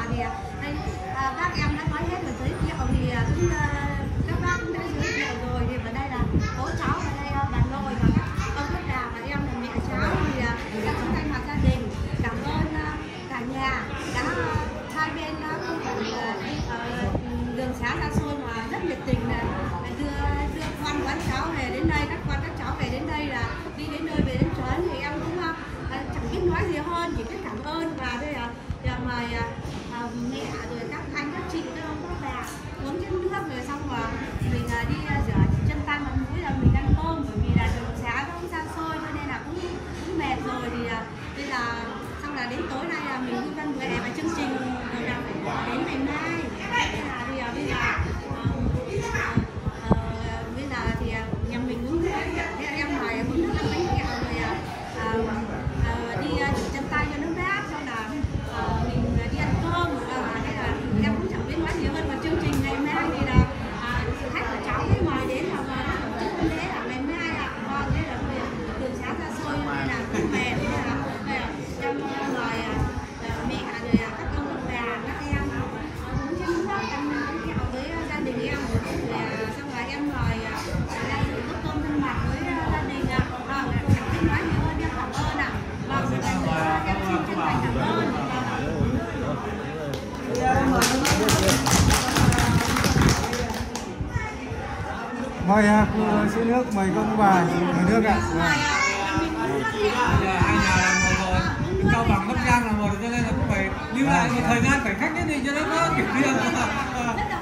thì các em đã nói hết rồi, giới thiệu thì cũng các bác cũng đã giới thiệu rồi. Thì ở đây là bố cháu ở đây bà nội và các ông các bà và em là mẹ cháu, thì em cũng thay mặt gia đình cảm ơn cả nhà đã hai bên đã không phải đường xá xa xôi mà rất nhiệt tình là đưa con quán cháu về đến đây, các con các cháu về đến đây là đi đến nơi về đến chốn. Thì em cũng chẳng biết nói gì hơn, chỉ biết cảm ơn. Và đây là mời mẹ rồi các anh các chị các ông các bà uống chén nước rồi xong rồi mình đi rửa chân tay mặt mũi là mình ăn cơm, bởi vì là đường xá nó cũng xa xôi cho nên là cũng mệt rồi. Thì bây giờ xong là đến tối nay là mình đi văn nghệ và chương trình rồi là phải đến ngày mai. Thì bây giờ thì nhà mình uống nước, em mời uống nước ăn bánh kẹo rồi đi rửa chân tay cho nó mát, sau là mình đi ăn cơm. Hay là em cũng chẳng biết nói gì hơn, mà chương trình ngày mai thì là khách của cháu mới mời đến là tổ chức hôn lễ là ngày mai ạ. Thế là đường xá xa xôi nên là cũng mệt, nên là em mời mẹ rồi các ông các bà các em uống chén nước ăn bánh kẹo với gia đình em. Rồi xong rồi em mời đây bữa cơm thân mật với gia đình ạ. Chẳng biết nói gì hơn, em cảm ơn ạ. Vâng, em xin chân thành cảm ơn. Mời cô giữ nước, mời công bà mời nước ạ. Hai nhà là một rồi, Cao Bằng Bắc Giang là một, cho nên là cũng phải lưu lại một thời gian phải khách nhất định cho nó có kiểu riêng.